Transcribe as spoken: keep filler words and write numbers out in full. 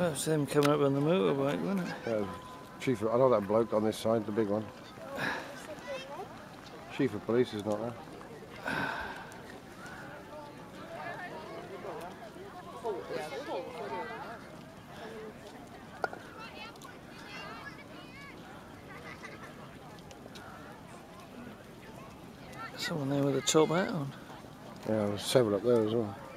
That was them coming up on the motorbike, wasn't it? Yeah, chief. Of, I know that bloke on this side, the big one. Chief of police is not there. Someone there with a top hat on. Yeah, there's several up there as well.